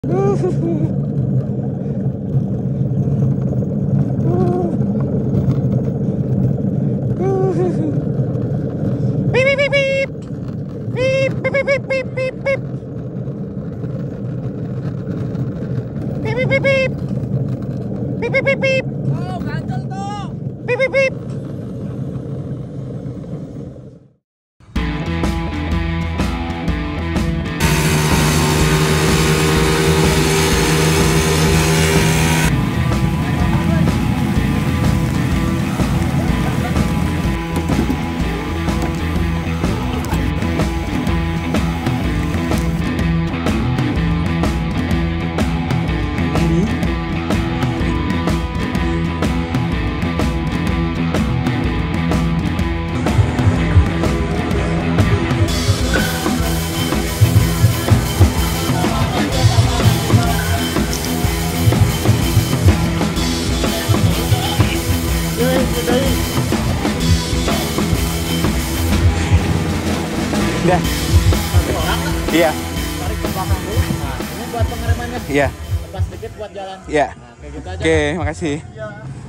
Oh, ganjel tuh. Pip pip pip. Udah. Iya. Tarik ke belakang dulu. Nah, ini buat pengeremannya. Iya. Lepas sedikit buat jalan. Iya. Nah, kayak gitu aja. Oke, makasih. Iya.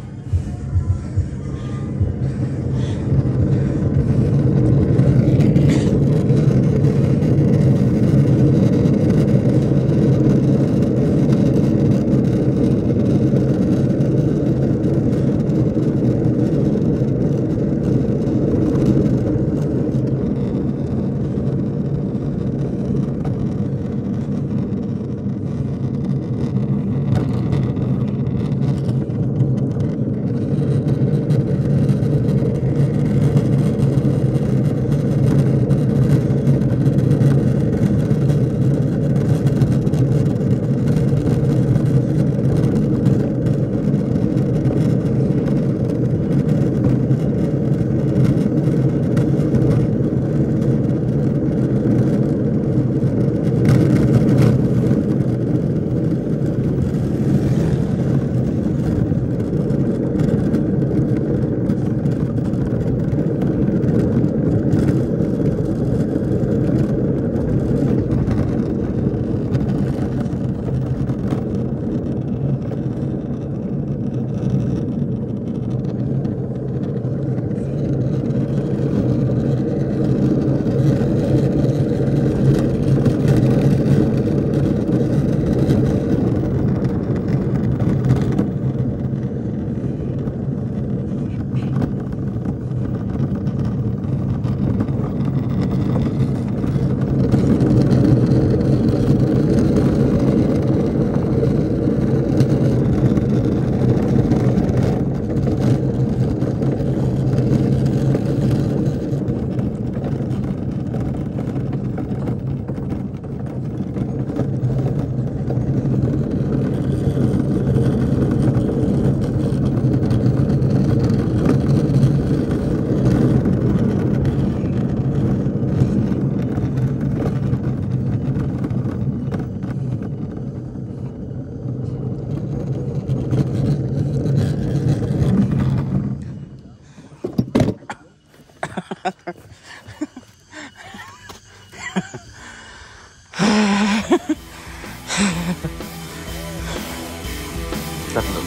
Start dulu.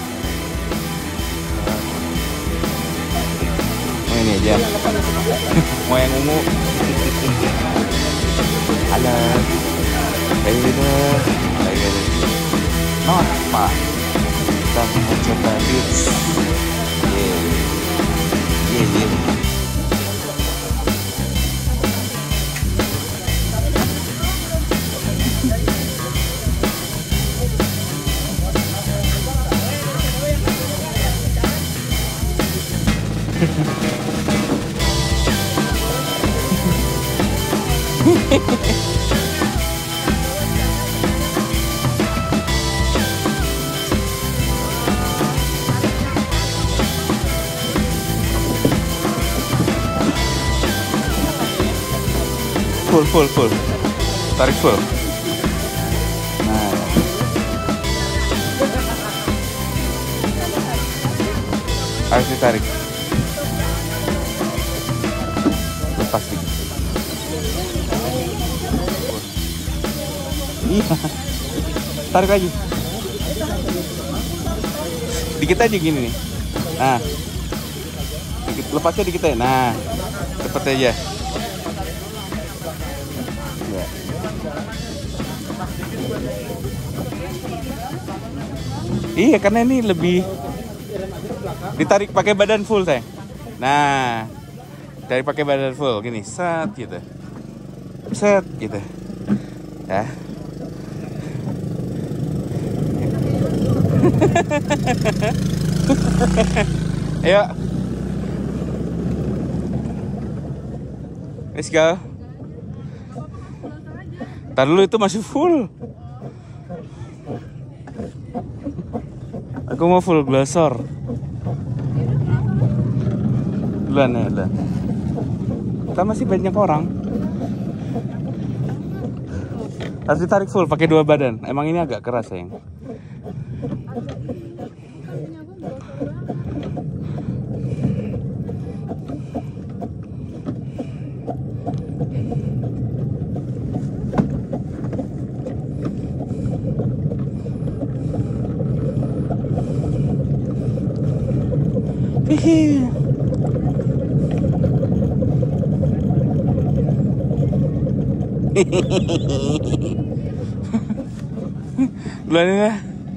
Oh, ini aja. Mau yang ungu. Halo. Kayak gitu. Kayak gitu. Oh, Pak. Kita mau coba beats. Yeah. Full. Tarik full. Nah. Harus ditarik. Lepas dikit. Iya. Tarik lagi. Dikit aja gini nih. Nah. Dikit, lepasnya dikit aja. Nah. Cepet aja. Ya. Iya, karena ini lebih ditarik pakai badan full, sayang. Nah. Tarik pakai badan full gini, set gitu. Set gitu. Ya. Ayo. Let's go. Ntar dulu, itu masih full. Aku mau full glosor. Duluan ya, duluan. Kita masih banyak orang. Harus ditarik full pakai 2 badan. Emang ini agak keras, sayang. Hihi. Duluan ya.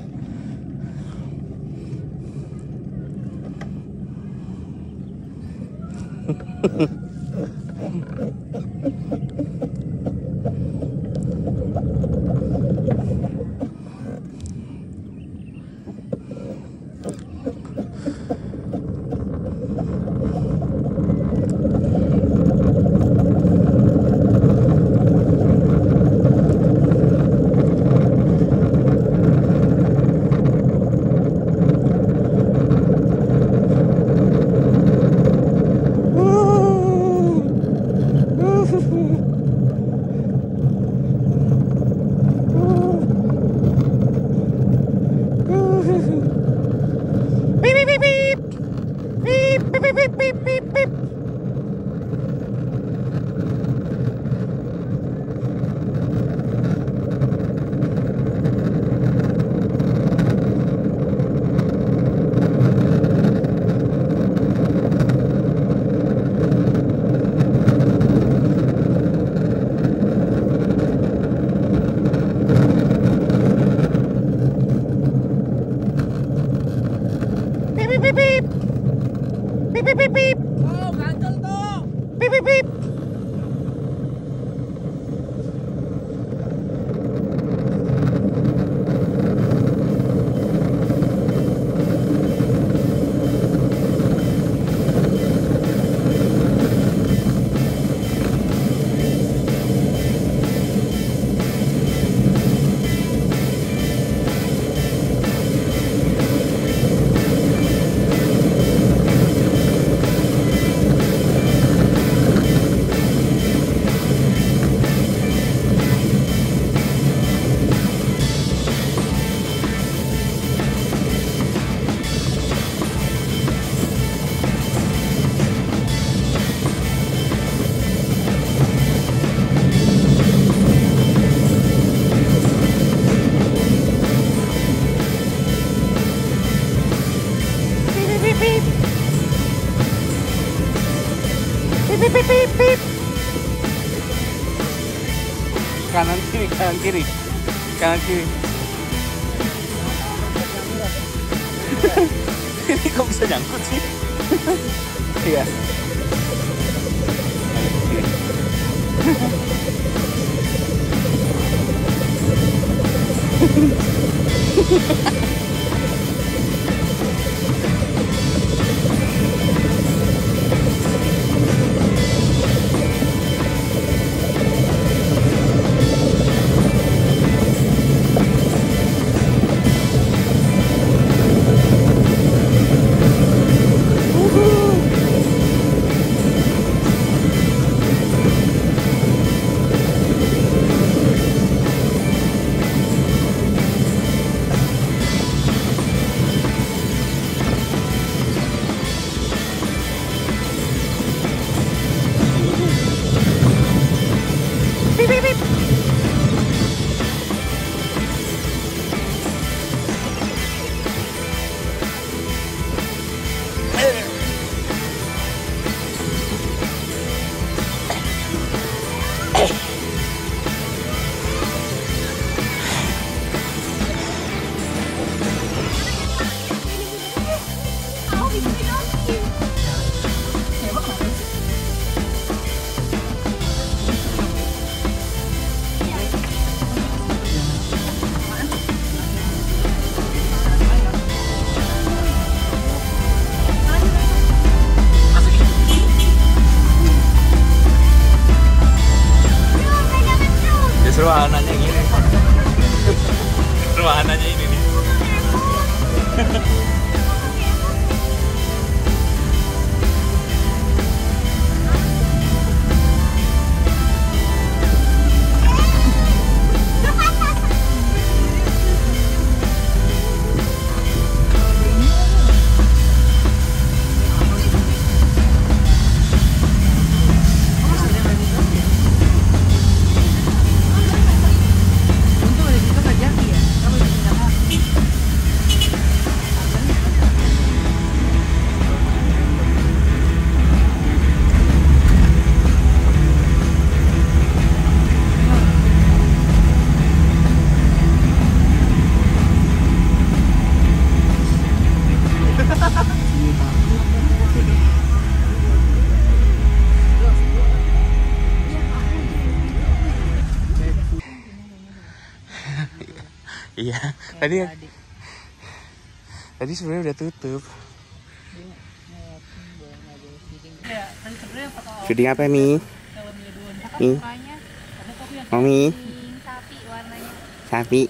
Kanan kiri, kanan kiri, kanan kiri. Ini kok bisa nyangkut sih? Iya. wahananya ini nih. Iya, tadi sebenarnya udah tutup. Syuting apa nih? Nih, Mami. Sapi warnanya. Sapi.